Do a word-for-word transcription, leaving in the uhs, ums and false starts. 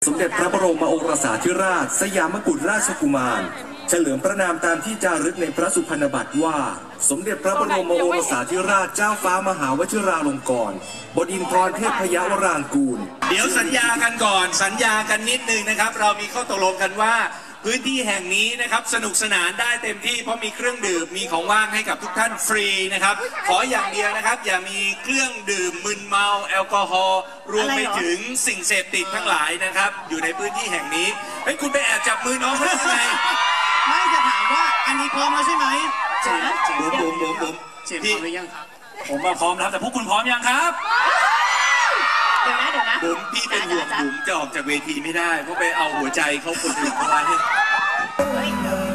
สมเด็จพระบรมโอรสาธิราชสยามกุฎราชกุมารเฉลิมพระนามตามที่จารึกในพระสุพรรณบัตรว่าสมเด็จพระบรมโอรสาธิราชเจ้าฟ้ามหาวชิราลงกรณ์บดินทรเทพยวรางกูลเดี๋ยวสัญญากันก่อนสัญญากันนิดนึงนะครับเรามีข้อตกลงกันว่าพื้นที่แห่งนี้นะครับสนุกสนานได้เต็มที่เพราะมีเครื่องดื่มมีของว่างให้กับทุกท่านฟรีนะครับขออย่างเดียวนะครับอย่ามีเครื่องดื่มมึนเมาแอลกอฮอล์รวมไปถึงสิ่งเสพติดทั้งหลายนะครับอยู่ในพื้นที่แห่งนี้เฮ้ยคุณไปแอบจับมือน้องเขาได้ยังไงไม่จะถามว่าอันนี้พร้อมแล้วใช่ไหมเจ๋งเจ๋งผมผมผมเจ๋งพร้อมหรือยังครับผมมาพร้อมแล้วแต่พวกคุณพร้อมยังครับเดี๋ยวนะเดี๋ยวนะผมพี่เป็นห่วงผมจะออกจากเวทีไม่ได้เพราะไปเอาหัวใจเขาคนอื่นเข้าไว้